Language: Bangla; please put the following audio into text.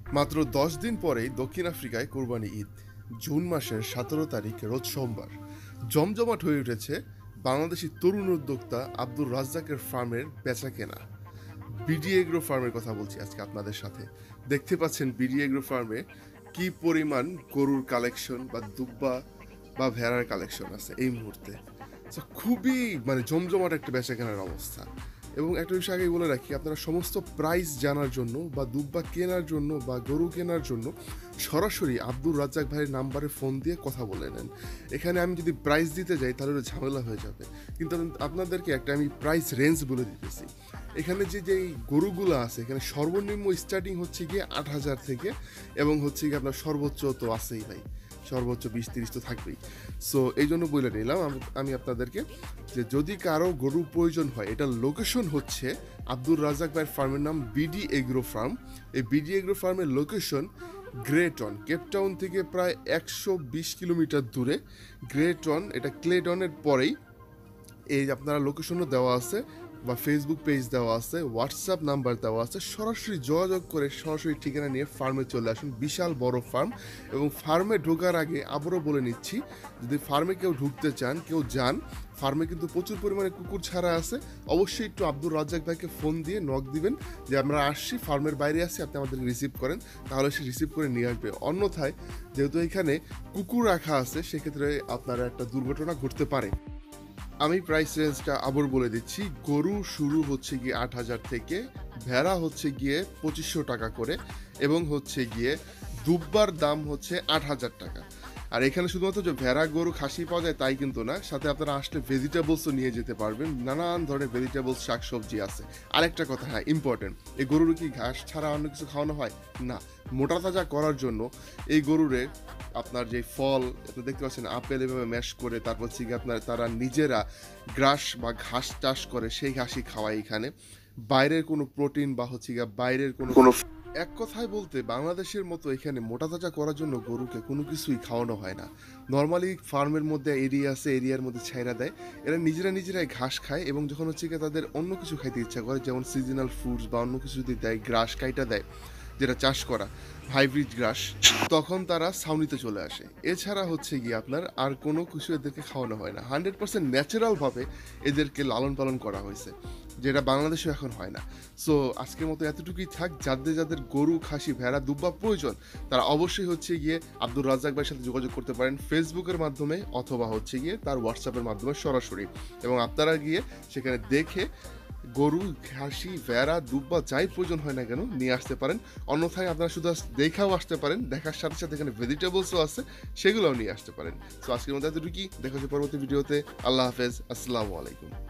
মাত্র ১০ দিন পরেই দক্ষিণ আফ্রিকায় কোরবানি ঈদ। জুন মাসের ১৭ তারিখ রোজ সোমবার। জমজমাট হয়ে উঠেছে বাংলাদেশি তরুণ উদ্যোক্তা আব্দুর রাজ্জাকের ফার্মের বেচাকেনা। বিডি এগ্রো ফার্মের কথা বলছি আজকে আপনাদের সাথে। দেখতে পাচ্ছেন বিডি এগ্রো ফার্মে কি পরিমাণ গরুর কালেকশন বা দুব্বা বা ভেড়ার কালেকশন আছে এই মুহূর্তে। তো খুবই জমজমাট একটা বেচাকেনার অবস্থা। এবং একটা বিষয় আগেই বলে রাখি, আপনারা সমস্ত প্রাইস জানার জন্য বা দুব্বা কেনার জন্য বা গরু কেনার জন্য সরাসরি আব্দুর রাজ্জাক ভাইয়ের নাম্বারে ফোন দিয়ে কথা বলে নেন। এখানে আমি যদি প্রাইস দিতে যাই তাহলে ঝামেলা হয়ে যাবে, কিন্তু আপনাদেরকে একটা আমি প্রাইস রেঞ্জ বলে দিতেছি। এখানে যে গরুগুলো আছে, এখানে সর্বনিম্ন স্টার্টিং হচ্ছে গিয়ে ৮,০০০ থেকে, এবং হচ্ছে গিয়ে আপনার সর্বোচ্চ তো আছেই ভাই, সর্বোচ্চ ২০-৩০ তো থাকবেই। সো এই জন্য বলে নিলাম আমি আপনাদেরকে যে যদি কারো গরু প্রয়োজন হয়, এটার লোকেশন হচ্ছে আব্দুর রাজ্জাক ভাইয়ের ফার্মের নাম বিডি এগ্রো ফার্ম। এই বিডি এগ্রো ফার্মের লোকেশন গ্রেটন, কেপটাউন থেকে প্রায় ১২০ কিলোমিটার দূরে। গ্রেটন, এটা ক্লেটনের পরেই। এই আপনারা লোকেশনও দেওয়া আছে, বা ফেসবুক পেজ দেওয়া আছে, হোয়াটসঅ্যাপ নাম্বার দেওয়া আছে। সরাসরি যোগাযোগ করে সরাসরি ঠিকানা নিয়ে ফার্মে চলে আসুন। বিশাল বড় ফার্ম, এবং ফার্মে ঢোকার আগে আবারও বলে নিচ্ছি, যদি ফার্মে কেউ ঢুকতে চান, কেউ যান, ফার্মে কিন্তু প্রচুর পরিমাণে কুকুর ছাড়া আছে। অবশ্যই একটু আব্দুর রাজ্জাক ভাইকে ফোন দিয়ে নক দিবেন যে আমরা আসছি, ফার্মের বাইরে আসছি, আপনি আমাদের রিসিভ করেন, তাহলে সে রিসিভ করে নিয়ে আসবে। অন্যথায় যেহেতু এখানে কুকুর রাখা আছে, সেক্ষেত্রে আপনারা একটা দুর্ঘটনা ঘটতে পারে। আমি প্রাইস রেঞ্জটা আবার বলে দিচ্ছি। গরু শুরু হচ্ছে গিয়ে ৮,০০০ থেকে, ভেড়া হচ্ছে গিয়ে ২৫০০ টাকা করে, এবং হচ্ছে গিয়ে দুব্বার দাম হচ্ছে ৮,০০০ টাকা। আর এখানে শুধুমাত্র যে ভেড়া, গরু, খাসি পাওয়া যায় তাই কিন্তু না, সাথে আপনারা আসলে ভেজিটেবলসও নিয়ে যেতে পারবেন। নানান ধরনের ভেজিটেবলস, শাকসবজি আছে। আরেকটা কথা, হ্যাঁ ইম্পর্টেন্ট, এই গরুর কি ঘাস ছাড়া অন্য কিছু খাওয়ানো হয়? না। মোটা তাজা করার জন্য এই গরুরে আপনার যে ফল আপনি দেখতে পাচ্ছেন, আপেল এভাবে ম্যাশ করে, তারপর হচ্ছে গিয়ে আপনার তারা নিজেরা গ্রাস বা ঘাস চাষ করে, সেই ঘাসই খাওয়ায় এখানে। বাইরের কোনো প্রোটিন বা হচ্ছে গিয়ে বাইরের কোনো এক কথায় বলতে, বাংলাদেশের মতো এখানে মোটা তাজা করার জন্য গরুকে কোনো কিছুই খাওয়ানো হয় না। নর্মালি ফার্মের মধ্যে এরিয়া আছে, এরিয়ার মধ্যে ছাইরা দেয়, এরা নিজেরাই ঘাস খায়। এবং যখন হচ্ছে গিয়ে তাদের অন্য কিছু খাইতে ইচ্ছা করে, যেমন সিজনাল ফ্রুটস বা অন্য কিছু যদি দেয়, গ্রাস কাইটা দেয়, যেটা চাষ করা হাইব্রিড গ্রাস, তখন তারা ছাউনিতে চলে আসে। এছাড়া হচ্ছে গিয়ে আপনার আর কোনো কিছু এদেরকে খাওয়ানো হয় না। 100% ন্যাচারালভাবে এদেরকে লালন পালন করা হয়েছে, যেটা বাংলাদেশে এখন হয় না। সো আজকের মতো এতটুকুই থাক। যাদের গরু, খাসি, ভেড়া, দুব্বা প্রয়োজন, তারা অবশ্যই হচ্ছে গিয়ে আব্দুর রাজ্জাক ভাইয়ের সাথে যোগাযোগ করতে পারেন ফেসবুকের মাধ্যমে, অথবা হচ্ছে গিয়ে তার হোয়াটসঅ্যাপের মাধ্যমে সরাসরি। এবং আপনারা গিয়ে সেখানে দেখে গরু, খাসি, ভেড়া, দুব্বা যাই প্রয়োজন হয় না কেন নিয়ে আসতে পারেন। অন্যথায় আপনারা শুধু দেখাও আসতে পারেন, দেখার সাথে সাথে এখানে ভেজিটেবলসও আছে, সেগুলোও নিয়ে আসতে পারেন। তো আজকের মধ্যে এতটুকুই, দেখা হচ্ছে পরবর্তী ভিডিওতে। আল্লাহ হাফেজ, আসসালামু আলাইকুম।